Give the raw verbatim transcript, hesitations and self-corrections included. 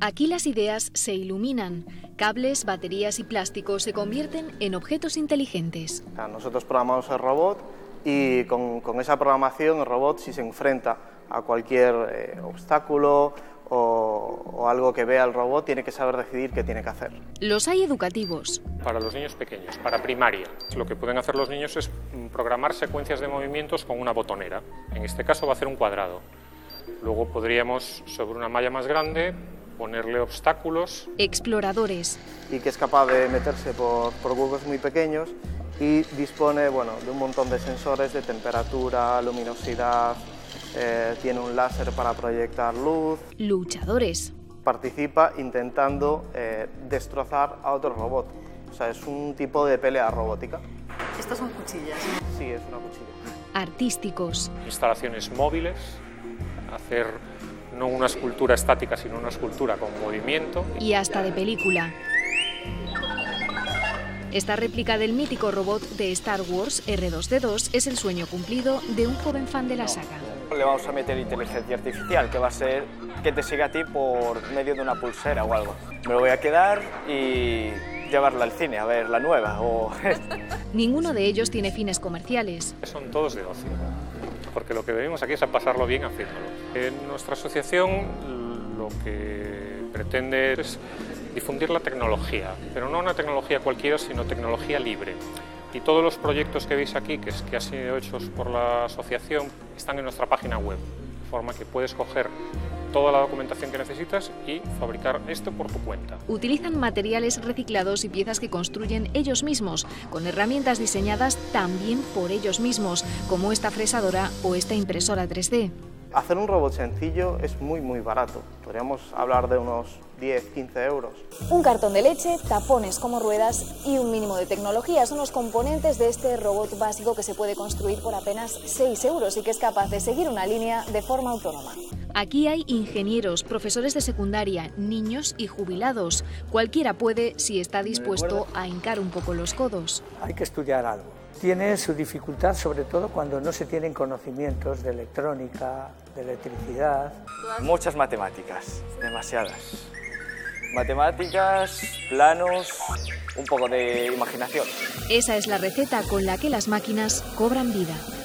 Aquí las ideas se iluminan. Cables, baterías y plásticos se convierten en objetos inteligentes. Nosotros programamos el robot y con, con esa programación el robot, si se enfrenta a cualquier eh, obstáculo o, o algo que vea el robot, tiene que saber decidir qué tiene que hacer. Los hay educativos. Para los niños pequeños, para primaria, lo que pueden hacer los niños es programar secuencias de movimientos con una botonera. En este caso va a hacer un cuadrado. Luego podríamos, sobre una malla más grande, ponerle obstáculos. Exploradores. Y que es capaz de meterse por, por huecos muy pequeños y dispone, bueno, de un montón de sensores de temperatura, luminosidad, eh, tiene un láser para proyectar luz. Luchadores. Participa intentando eh, destrozar a otro robot. O sea, es un tipo de pelea robótica. ¿Estas son cuchillas? Sí, es una cuchilla. Artísticos. Instalaciones móviles, hacer no una escultura estática, sino una escultura con movimiento. Y hasta de película. Esta réplica del mítico robot de Star Wars, R dos D dos, es el sueño cumplido de un joven fan de la saga. Le vamos a meter inteligencia artificial, que va a ser que te siga a ti por medio de una pulsera o algo. Me lo voy a quedar y llevarla al cine, a ver la nueva. O... Ninguno de ellos tiene fines comerciales. Son todos de ocio, porque lo que venimos aquí es a pasarlo bien haciéndolo. En nuestra asociación lo que pretende es difundir la tecnología, pero no una tecnología cualquiera, sino tecnología libre. Y todos los proyectos que veis aquí, que, es, que han sido hechos por la asociación, están en nuestra página web, de forma que puedes coger toda la documentación que necesitas y fabricar esto por tu cuenta. Utilizan materiales reciclados y piezas que construyen ellos mismos, con herramientas diseñadas también por ellos mismos, como esta fresadora o esta impresora tres D. Hacer un robot sencillo es muy muy barato, podríamos hablar de unos diez a quince euros. Un cartón de leche, tapones como ruedas y un mínimo de tecnología son los componentes de este robot básico que se puede construir por apenas seis euros y que es capaz de seguir una línea de forma autónoma. Aquí hay ingenieros, profesores de secundaria, niños y jubilados. Cualquiera puede si está dispuesto a hincar un poco los codos. Hay que estudiar algo. Tiene su dificultad sobre todo cuando no se tienen conocimientos de electrónica, de electricidad. Muchas matemáticas, demasiadas. Matemáticas, planos, un poco de imaginación. Esa es la receta con la que las máquinas cobran vida.